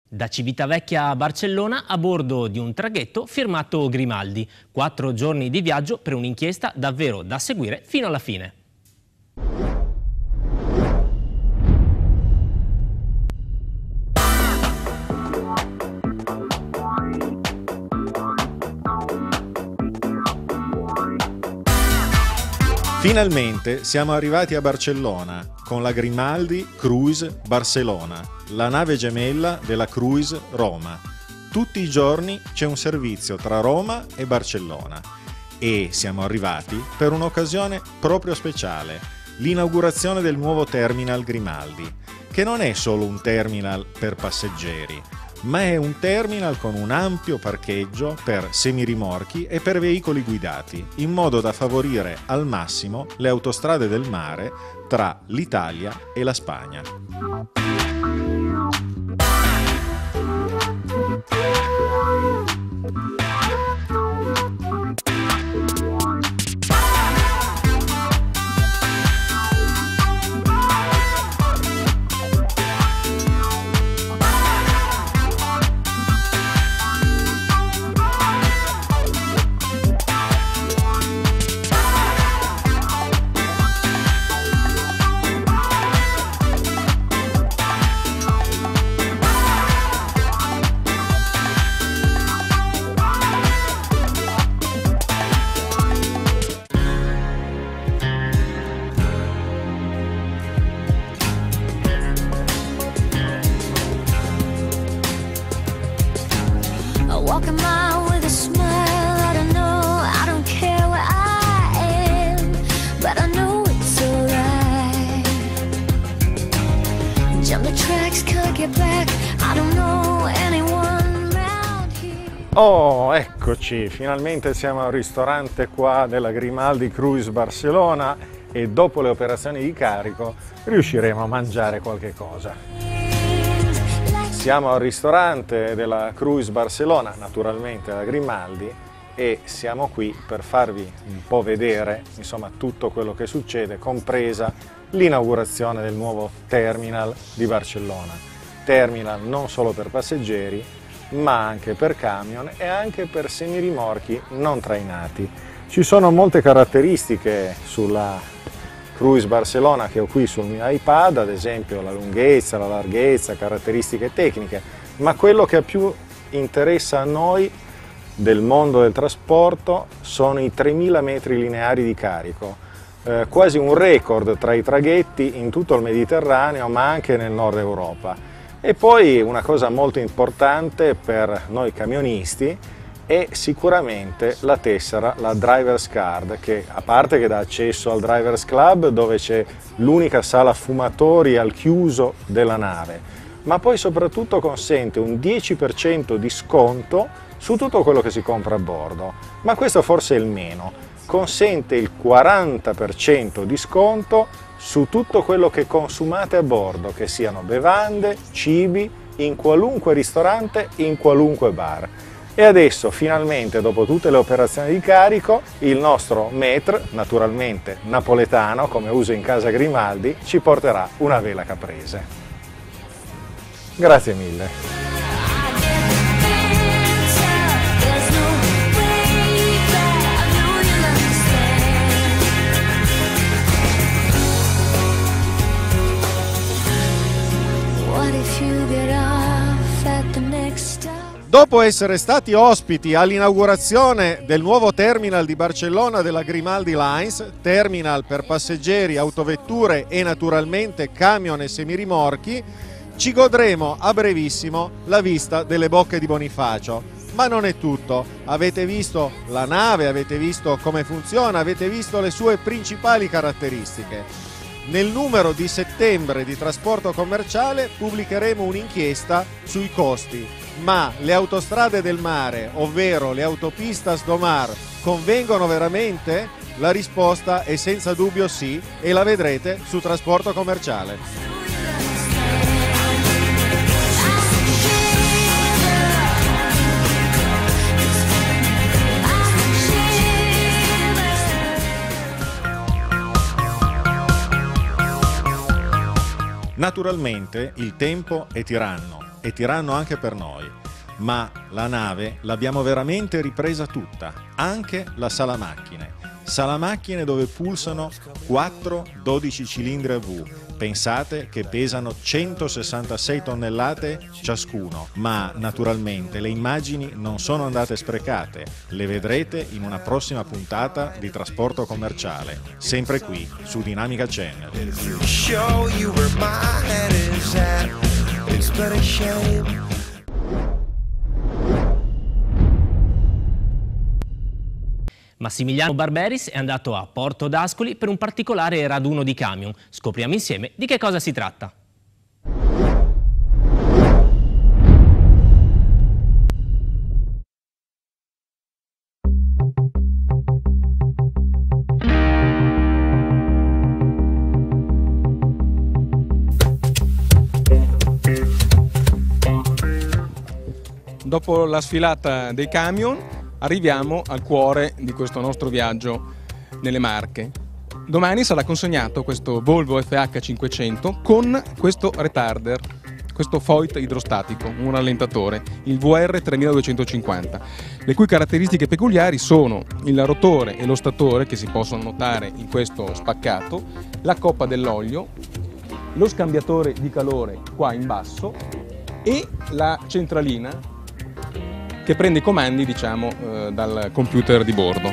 Da Civitavecchia a Barcellona a bordo di un traghetto firmato Grimaldi. 4 giorni di viaggio per un'inchiesta davvero da seguire fino alla fine. Finalmente siamo arrivati a Barcellona con la Grimaldi Cruise Barcelona, la nave gemella della Cruise Roma. Tutti i giorni c'è un servizio tra Roma e Barcellona e siamo arrivati per un'occasione proprio speciale, l'inaugurazione del nuovo terminal Grimaldi, che non è solo un terminal per passeggeri, ma è un terminal con un ampio parcheggio per semirimorchi e per veicoli guidati, in modo da favorire al massimo le autostrade del mare tra l'Italia e la Spagna. Walk a mile with a smile, I don't know, I don't care where I am, but I know it's alright. Jump the tracks, can't get back, I don't know anyone around here. Oh, eccoci, finalmente siamo al ristorante qua della Grimaldi Cruise Barcelona e dopo le operazioni di carico riusciremo a mangiare qualche cosa. Siamo al ristorante della Cruise Barcelona, naturalmente la Grimaldi, e siamo qui per farvi un po' vedere insomma tutto quello che succede, compresa l'inaugurazione del nuovo terminal di Barcellona. Terminal non solo per passeggeri, ma anche per camion e anche per semirimorchi non trainati. Ci sono molte caratteristiche sulla Cruise Barcelona che ho qui sul mio iPad, ad esempio la lunghezza, la larghezza, caratteristiche tecniche, ma quello che più interessa a noi del mondo del trasporto sono i 3000 metri lineari di carico, quasi un record tra i traghetti in tutto il Mediterraneo ma anche nel nord Europa. E poi una cosa molto importante per noi camionisti è sicuramente la tessera, la Driver's Card, che a parte che dà accesso al Driver's Club dove c'è l'unica sala fumatori al chiuso della nave, ma poi soprattutto consente un 10% di sconto su tutto quello che si compra a bordo. Ma questo forse è il meno, consente il 40% di sconto su tutto quello che consumate a bordo, che siano bevande, cibi, in qualunque ristorante, in qualunque bar. E adesso, finalmente, dopo tutte le operazioni di carico, il nostro maître, naturalmente napoletano, come uso in casa Grimaldi, ci porterà una vela caprese. Grazie mille. Dopo essere stati ospiti all'inaugurazione del nuovo terminal di Barcellona della Grimaldi Lines, terminal per passeggeri, autovetture e naturalmente camion e semirimorchi, ci godremo a brevissimo la vista delle Bocche di Bonifacio. Ma non è tutto, avete visto la nave, avete visto come funziona, avete visto le sue principali caratteristiche. Nel numero di settembre di Trasporto Commerciale pubblicheremo un'inchiesta sui costi. Ma le autostrade del mare, ovvero le autopistas do mar, convengono veramente? La risposta è senza dubbio sì e la vedrete su Trasporto Commerciale. Naturalmente il tempo è tiranno. e tiranno anche per noi. Ma la nave l'abbiamo veramente ripresa tutta, anche la sala macchine. Sala macchine dove pulsano 4 12 cilindri a V. Pensate che pesano 166 tonnellate ciascuno, ma naturalmente le immagini non sono andate sprecate. Le vedrete in una prossima puntata di Trasporto Commerciale, sempre qui su Dinamica Channel. Massimiliano Barberis è andato a Porto d'Ascoli per un particolare raduno di camion. Scopriamo insieme di che cosa si tratta. Dopo la sfilata dei camion arriviamo al cuore di questo nostro viaggio nelle Marche. Domani sarà consegnato questo Volvo FH500 con questo retarder, questo Foyt idrostatico, un rallentatore, il VR 3250, le cui caratteristiche peculiari sono il rotore e lo statore che si possono notare in questo spaccato, la coppa dell'olio, lo scambiatore di calore qua in basso e la centralina che prende i comandi, diciamo, dal computer di bordo.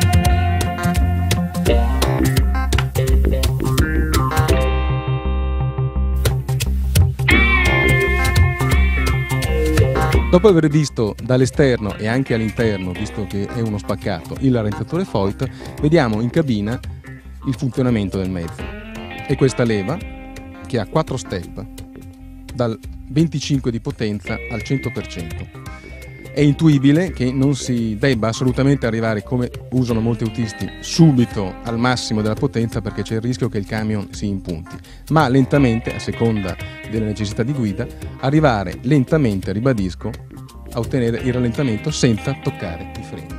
Dopo aver visto dall'esterno e anche all'interno, visto che è uno spaccato, il rallentatore Foyt, vediamo in cabina il funzionamento del mezzo. E questa leva, che ha 4 step, dal 25 di potenza al 100%. È intuibile che non si debba assolutamente arrivare, come usano molti autisti, subito al massimo della potenza, perché c'è il rischio che il camion si impunti, ma lentamente, a seconda delle necessità di guida, arrivare lentamente, ribadisco, a ottenere il rallentamento senza toccare i freni.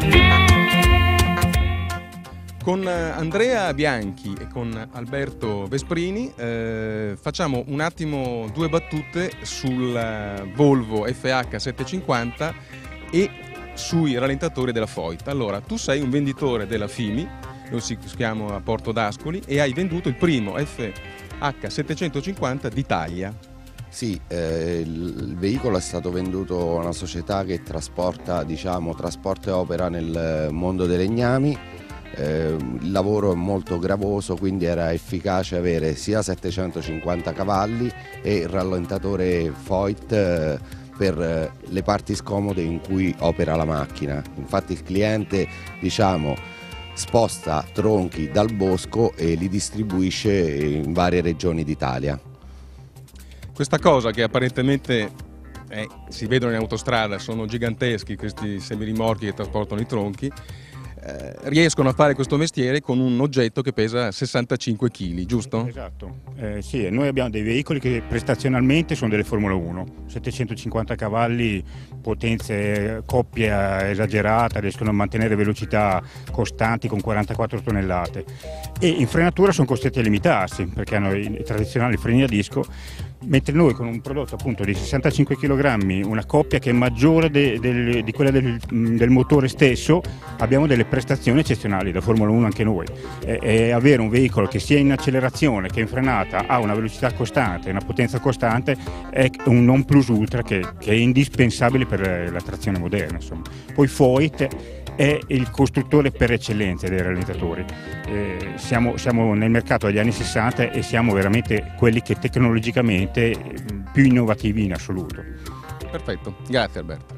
Con Andrea Bianchi e con Alberto Vesprini facciamo un attimo 2 battute sul Volvo FH750 e sui rallentatori della Foyt. Allora, tu sei un venditore della FIMI, noi si chiama a Porto d'Ascoli, e hai venduto il primo FH750 d'Italia. Sì, il veicolo è stato venduto a una società che trasporta e opera nel mondo dei legnami. Il lavoro è molto gravoso, quindi era efficace avere sia 750 cavalli e il rallentatore Foyt per le parti scomode in cui opera la macchina. Infatti il cliente, sposta tronchi dal bosco e li distribuisce in varie regioni d'Italia. Questa cosa che apparentemente si vedono in autostrada, sono giganteschi questi semirimorchi che trasportano i tronchi, riescono a fare questo mestiere con un oggetto che pesa 65 kg, giusto? Esatto, sì, noi abbiamo dei veicoli che prestazionalmente sono delle Formula 1, 750 cavalli, potenze, coppia esagerata, riescono a mantenere velocità costanti con 44 tonnellate e in frenatura sono costretti a limitarsi perché hanno i tradizionali freni a disco, mentre noi con un prodotto appunto di 65 kg, una coppia che è maggiore di quella del motore stesso, abbiamo delle prestazioni eccezionali da Formula 1 anche noi. E avere un veicolo che sia in accelerazione che in frenata ha una velocità costante, una potenza costante, è un non plus ultra che è indispensabile per la trazione moderna. Insomma. Poi Foyt è il costruttore per eccellenza dei rallentatori. Siamo nel mercato degli anni 60 e siamo veramente quelli che tecnologicamente più innovativi in assoluto. Perfetto, grazie Alberto.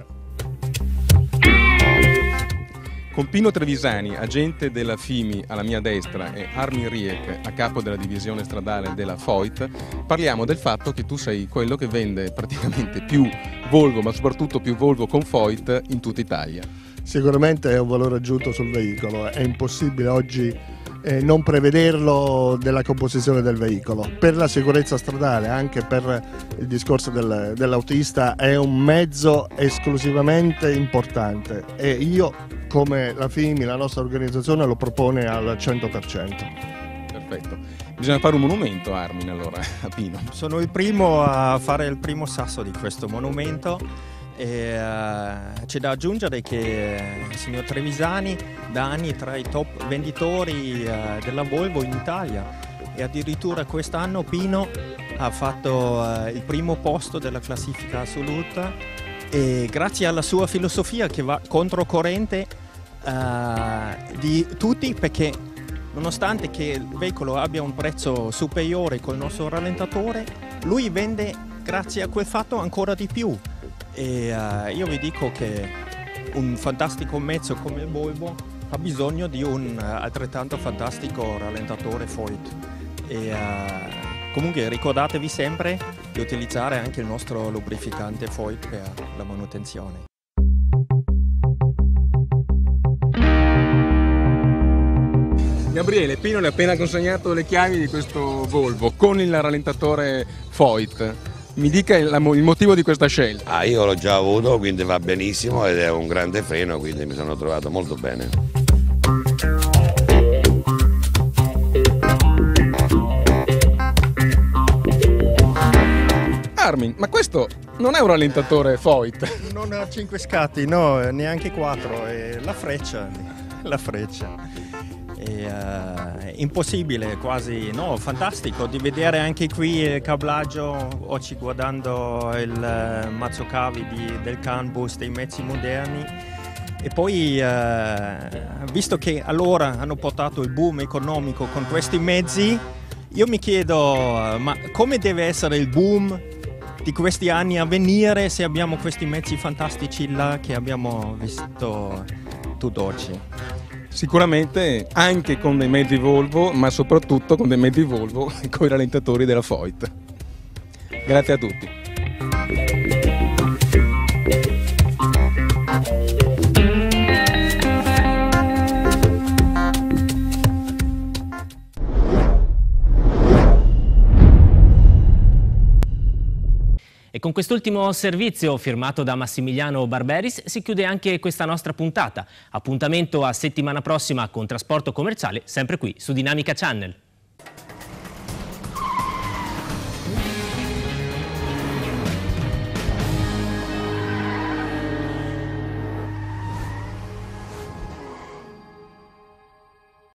Con Pino Trevisani, agente della FIMI alla mia destra, e Armin Riek, a capo della divisione stradale della Foyt, parliamo del fatto che tu sei quello che vende praticamente più Volvo, ma soprattutto più Volvo con Foyt in tutta Italia. Sicuramente è un valore aggiunto sul veicolo, è impossibile oggi non prevederlo della composizione del veicolo. Per la sicurezza stradale, anche per il discorso dell'autista, è un mezzo esclusivamente importante e io, come la FIMI, la nostra organizzazione, lo propone al 100%. Perfetto. perfetto. Bisogna fare un monumento, Armin, allora, a Pino. Sono il primo a fare il primo sasso di questo monumento e c'è da aggiungere che il signor Trevisani da anni è tra i top venditori della Volvo in Italia e addirittura quest'anno Pino ha fatto il primo posto della classifica assoluta e grazie alla sua filosofia che va controcorrente di tutti, perché nonostante che il veicolo abbia un prezzo superiore col nostro rallentatore, lui vende grazie a quel fatto ancora di più e io vi dico che un fantastico mezzo come il Volvo ha bisogno di un altrettanto fantastico rallentatore Voith e comunque ricordatevi sempre di utilizzare anche il nostro lubrificante Voith per la manutenzione. Gabriele, Pino le ha appena consegnato le chiavi di questo Volvo con il rallentatore Voith. Mi dica il motivo di questa scelta. Io l'ho già avuto, quindi va benissimo ed è un grande freno, quindi mi sono trovato molto bene. Armin, ma questo non è un rallentatore Voith? Non ha 5 scatti, no, neanche 4, è la freccia. È impossibile, quasi, no, fantastico di vedere anche qui il cablaggio, oggi guardando il mazzo cavi del CAN bus dei mezzi moderni e poi visto che allora hanno portato il boom economico con questi mezzi, io mi chiedo ma come deve essere il boom di questi anni a venire se abbiamo questi mezzi fantastici là che abbiamo visto tutt'oggi. Sicuramente anche con dei mezzi Volvo, ma soprattutto con dei mezzi Volvo con i rallentatori della Voith. Grazie a tutti. E con quest'ultimo servizio firmato da Massimiliano Barberis si chiude anche questa nostra puntata. Appuntamento a settimana prossima con Trasporto Commerciale, sempre qui su Dinamica Channel.